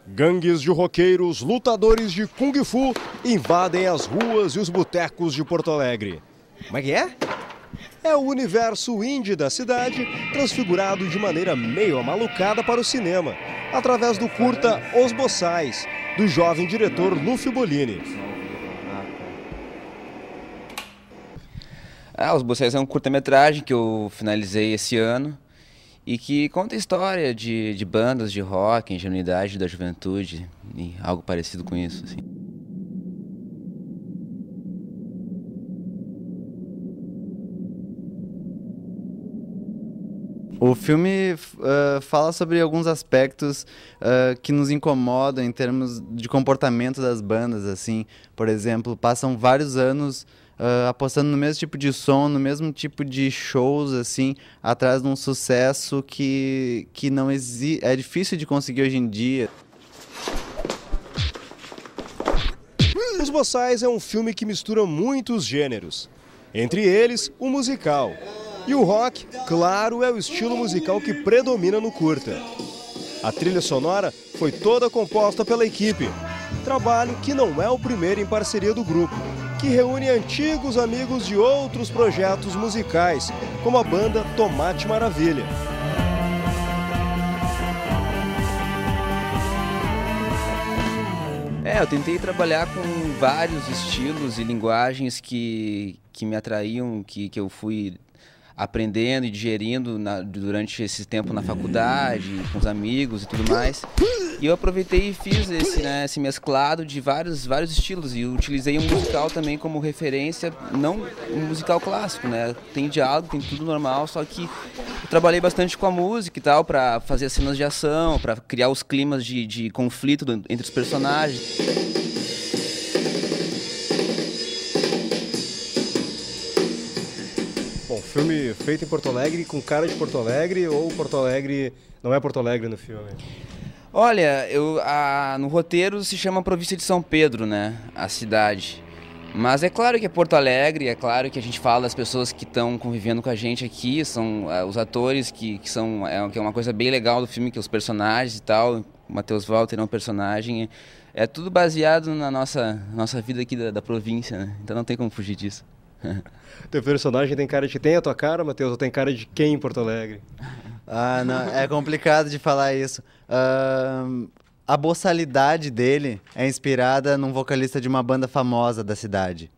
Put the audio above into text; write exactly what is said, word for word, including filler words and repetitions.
Gangues de roqueiros, lutadores de Kung Fu invadem as ruas e os botecos de Porto Alegre. Como é que é? É o universo indie da cidade transfigurado de maneira meio amalucada para o cinema, através do curta Os Boçais, do jovem diretor Lúcio Bolini. Ah, Os Boçais é um curta-metragem que eu finalizei esse ano e que conta a história de, de bandas de rock, ingenuidade da juventude e algo parecido com isso, assim. O filme uh, fala sobre alguns aspectos uh, que nos incomodam em termos de comportamento das bandas, assim. Por exemplo, passam vários anos uh, apostando no mesmo tipo de som, no mesmo tipo de shows, assim, atrás de um sucesso que, que não exi- é difícil de conseguir hoje em dia. Os Boçais é um filme que mistura muitos gêneros, entre eles o musical. E o rock, claro, é o estilo musical que predomina no curta. A trilha sonora foi toda composta pela equipe, trabalho que não é o primeiro em parceria do grupo, que reúne antigos amigos de outros projetos musicais, como a banda Tomate Maravilha. É, eu tentei trabalhar com vários estilos e linguagens que, que me atraíam, que, que eu fui aprendendo e digerindo na, durante esse tempo na faculdade, com os amigos e tudo mais. E eu aproveitei e fiz esse, né, esse mesclado de vários, vários estilos e utilizei um musical também como referência, não um musical clássico, né? Tem diálogo, tem tudo normal, só que eu trabalhei bastante com a música e tal, para fazer as cenas de ação, para criar os climas de, de conflito entre os personagens. Bom, filme feito em Porto Alegre, com cara de Porto Alegre, ou Porto Alegre não é Porto Alegre no filme? Olha, eu, a, no roteiro se chama Província de São Pedro, né, a cidade. Mas é claro que é Porto Alegre, é claro que a gente fala das pessoas que estão convivendo com a gente aqui, são uh, os atores que, que são, é, que é uma coisa bem legal do filme, que os personagens e tal, o Matheus Walter é um personagem, é, é tudo baseado na nossa, nossa vida aqui da, da província, né, então não tem como fugir disso. Teu personagem tem cara de... Tem a tua cara, Matheus, ou tem cara de quem em Porto Alegre? Ah, não, é complicado de falar isso. Uh, a boçalidade dele é inspirada num vocalista de uma banda famosa da cidade.